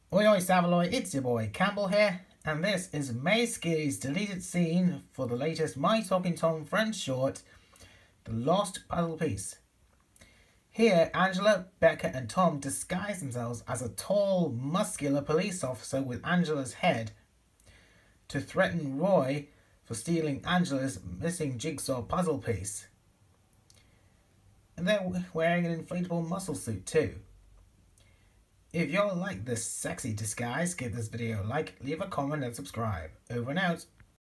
Oi oi Savaloy, it's your boy Campbell here, and this is May Skitty's deleted scene for the latest My Talking Tom Friends short, The Lost Puzzle Piece. Here, Angela, Becca and Tom disguise themselves as a tall, muscular police officer with Angela's head to threaten Roy for stealing Angela's missing jigsaw puzzle piece. And they're wearing an inflatable muscle suit too. If y'all like this sexy disguise, give this video a like, leave a comment and subscribe. Over and out.